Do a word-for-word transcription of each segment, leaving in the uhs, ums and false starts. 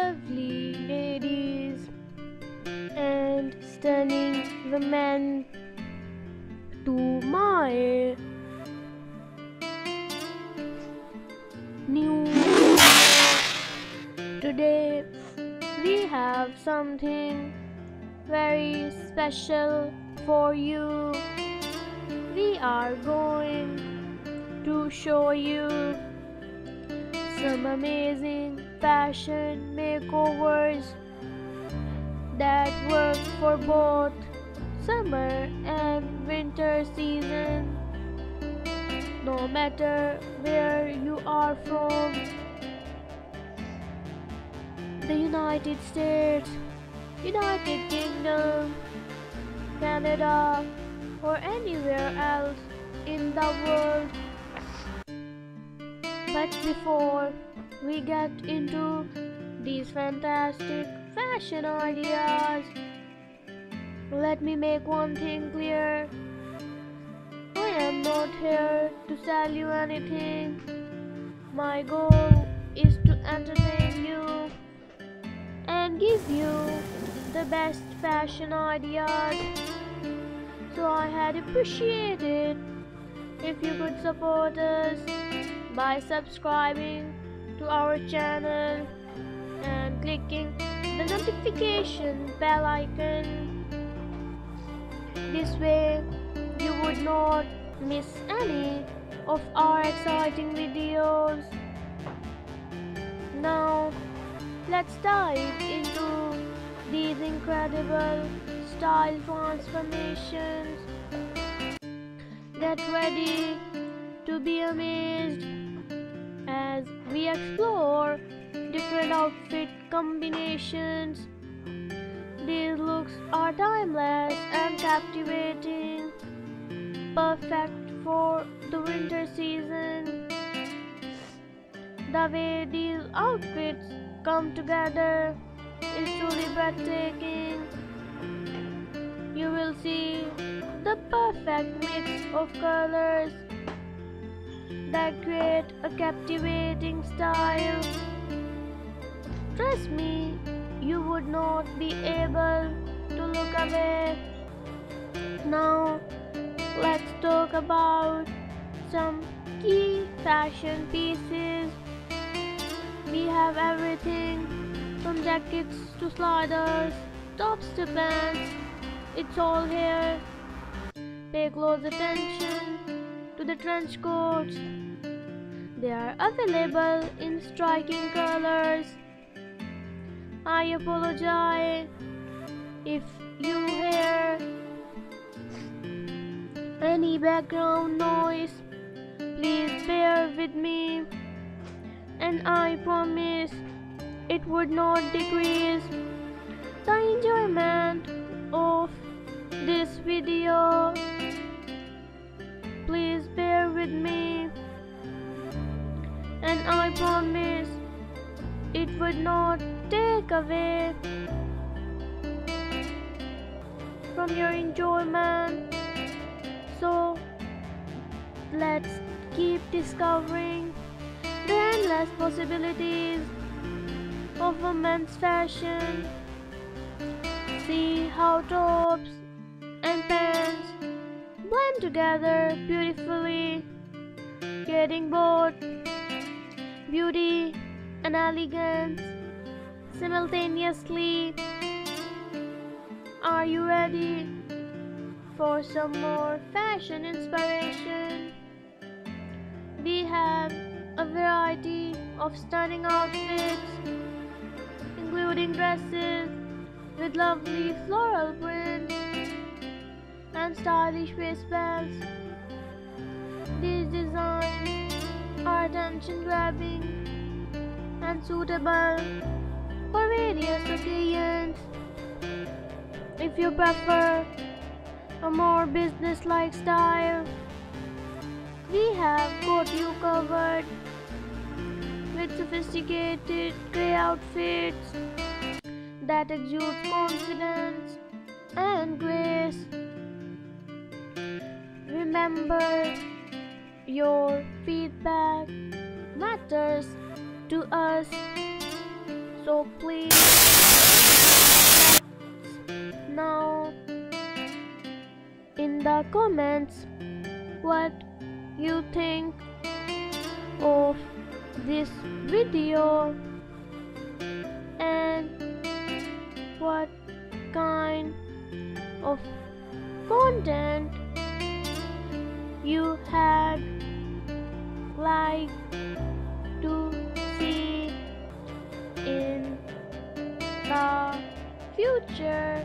lovely ladies and stunning women to my new. Today we have something very special for you. We are going to show you some amazing fashion makeovers that work for both summer and winter season. No matter where you are from, the United States, United Kingdom, Canada, or anywhere else in the world. But before we get into these fantastic fashion ideas, let me make one thing clear. I am not here to sell you anything. My goal is to entertain you and give you the best fashion ideas. So I had appreciated if you could support us by subscribing to our channel and clicking the notification bell icon. This way you would not miss any of our exciting videos. Now let's dive into these incredible style transformations. Get ready to be amazed as we explore different outfit combinations. These looks are timeless and captivating, perfect for the winter season. The way these outfits come together is truly breathtaking. You will see the perfect mix of colors that create a captivating style. Trust me, you would not be able to look away. Now, let's talk about some key fashion pieces. We have everything from jackets to sliders, tops to pants. It's all here. Pay close attention to the trench coats. They are available in striking colors. I apologize if you hear any background noise. Please bear with me, and I promise it would not decrease the enjoyment of this video. Please bear with me, and I promise it would not take away from your enjoyment. So let's keep discovering the endless possibilities of women's fashion. See how tops and pants blend together beautifully, creating both beauty and elegance simultaneously. Are you ready for some more fashion inspiration? We have a variety of stunning outfits, including dresses with lovely floral prints and stylish waistbands. These designs are attention-grabbing and suitable for various occasions. If you prefer a more business-like style, we have got you covered with sophisticated grey outfits that exude confidence and grace. Remember, your feedback matters to us, So please let know in the comments what you think of this video and what kind of content you had like to see in the future.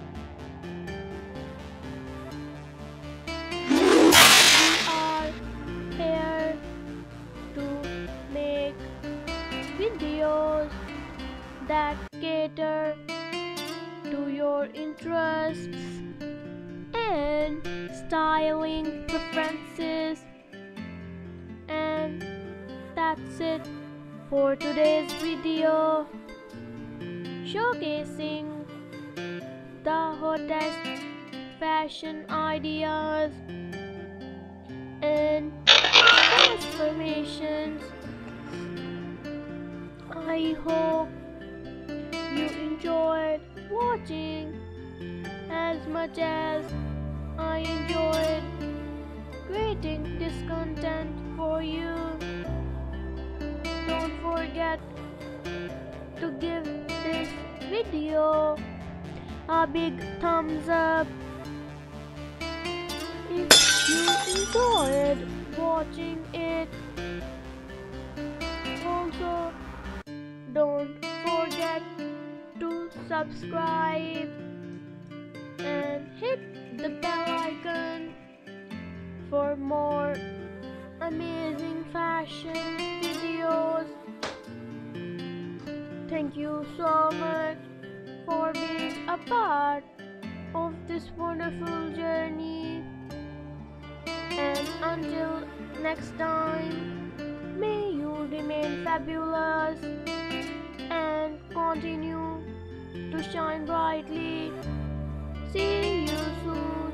We are here to make videos that cater to your interests and styling preferences. And that's it for today's video, showcasing the hottest fashion ideas and transformations. I hope you enjoyed watching as much as I enjoyed creating this content for you. Don't forget to give this video a big thumbs up if you enjoyed watching it. Also, don't forget to subscribe and hit the bell icon for more amazing fashion videos. Thank you so much for being a part of this wonderful journey. And until next time, may you remain fabulous and continue to shine brightly. See you soon.